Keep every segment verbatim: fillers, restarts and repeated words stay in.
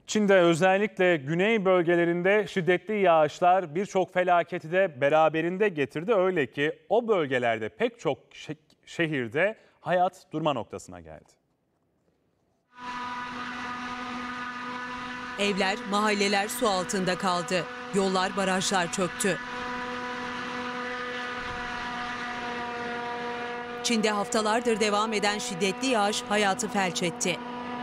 Çin'de özellikle güney bölgelerinde şiddetli yağışlar birçok felaketi de beraberinde getirdi. Öyle ki o bölgelerde pek çok şehirde hayat durma noktasına geldi. Evler, mahalleler su altında kaldı. Yollar, barajlar çöktü. Çin'de haftalardır devam eden şiddetli yağış hayatı felç etti.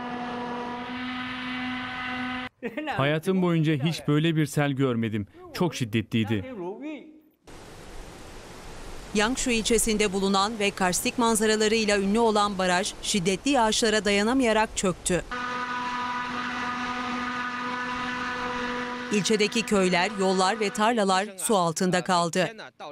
Hayatım boyunca hiç böyle bir sel görmedim. Çok şiddetliydi. Yangshu ilçesinde bulunan ve karstik manzaralarıyla ünlü olan baraj şiddetli yağışlara dayanamayarak çöktü. İlçedeki köyler, yollar ve tarlalar su altında kaldı.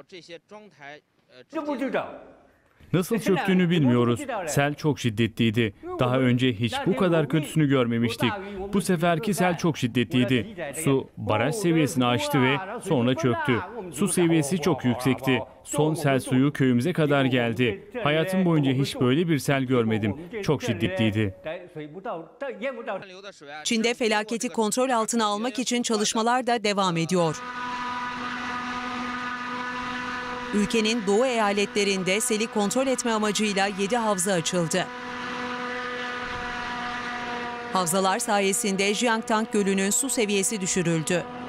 Nasıl çöktüğünü bilmiyoruz. Sel çok şiddetliydi. Daha önce hiç bu kadar kötüsünü görmemiştik. Bu seferki sel çok şiddetliydi. Su baraj seviyesini aştı ve sonra çöktü. Su seviyesi çok yüksekti. Son sel suyu köyümüze kadar geldi. Hayatım boyunca hiç böyle bir sel görmedim. Çok şiddetliydi. Çin'de felaketi kontrol altına almak için çalışmalar da devam ediyor. Ülkenin doğu eyaletlerinde seli kontrol etme amacıyla yedi havza açıldı. Havzalar sayesinde Jiangtang Gölü'nün su seviyesi düşürüldü.